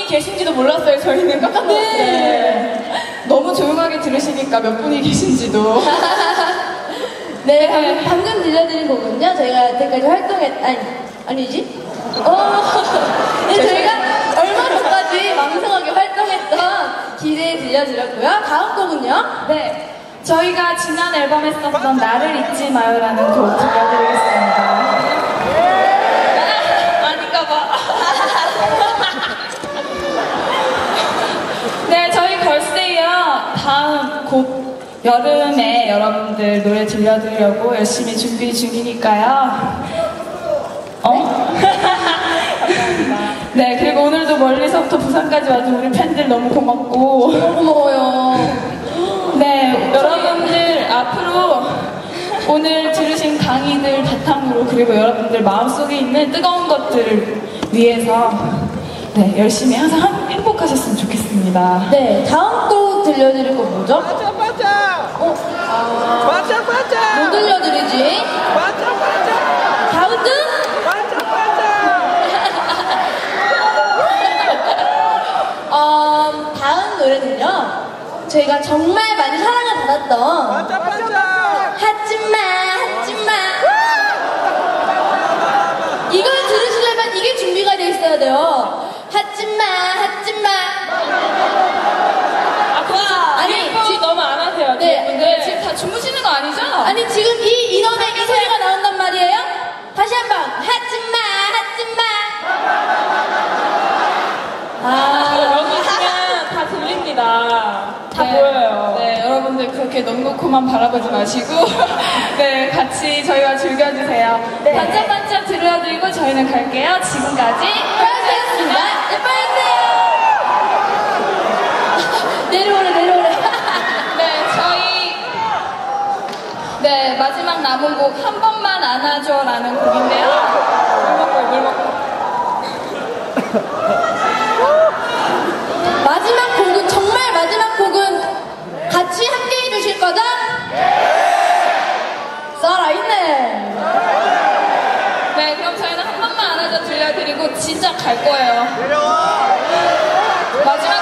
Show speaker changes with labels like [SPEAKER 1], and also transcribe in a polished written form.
[SPEAKER 1] 계신지도 몰랐어요, 저희는. 깜짝 놀랐어요. 네. 너무 조용하게 들으시니까 몇 분이 계신지도.
[SPEAKER 2] 네, 방금 들려드린 곡은요, 저희가 여태까지 아니지? 네, 저희가 얼마 전까지 왕성하게 활동했던 기대에 들려드렸고요. 다음 곡은요?
[SPEAKER 1] 네, 저희가 지난 앨범에 썼던 나를 잊지 마요라는 곡 들려드리겠습니다. 아닌가봐. 네, 저희 걸스데이요. 다음 곡 여름에 여러분들 노래 들려드리려고 열심히 준비 중이니까요. 네, 그리고 오늘도 멀리서부터 부산까지 와준 우리 팬들 너무 고맙고.
[SPEAKER 2] 너무 고마워요.
[SPEAKER 1] 네, 여러분들 앞으로 오늘 들으신 강의들 바탕으로 그리고 여러분들 마음속에 있는 뜨거운 것들을 위해서 네, 열심히 항상 행복하셨으면 좋겠습니다.
[SPEAKER 2] 네, 다음 곡 들려드릴 거 뭐죠?
[SPEAKER 3] 맞아. 맞아.
[SPEAKER 2] 뭐 들려드리지?
[SPEAKER 3] 맞아.
[SPEAKER 2] 다우드?
[SPEAKER 3] 맞아.
[SPEAKER 2] 다음 노래는요, 저희가 정말 많이 사랑을 받았던
[SPEAKER 3] 맞아.
[SPEAKER 2] 하지마 이걸 들으시려면 이게 준비가 되어 있어야 돼요. 하지마 아니
[SPEAKER 1] 지금 너무 안 하세요.
[SPEAKER 2] 네.
[SPEAKER 1] 근데 지금 다 주무시는 거 아니죠?
[SPEAKER 2] 아니 지금 이 인원의 이 소리가 나온단 말이에요. 다시 한번 하지마
[SPEAKER 1] 여기 있으면 다 들립니다. 다 보여요. 네, 여러분들 그렇게 넋 놓고만 바라보지 마시고 네, 같이 저희와 즐겨주세요.
[SPEAKER 2] 네.
[SPEAKER 1] 반짝반짝 들려드리고 저희는 갈게요. 지금까지
[SPEAKER 2] 프라이스였습니다. 내려오래
[SPEAKER 1] 네, 저희 네, 마지막 남은 곡 한 번만 안아줘라는 곡인데요. 물 먹고
[SPEAKER 2] 마지막 곡은 정말 마지막 곡은 같이 함께 해주실 거죠? 살아있네.
[SPEAKER 1] 네, 그럼 저희는 한 번만 안아줘 들려드리고 진짜 갈 거예요.
[SPEAKER 3] 내려와.
[SPEAKER 1] 마지막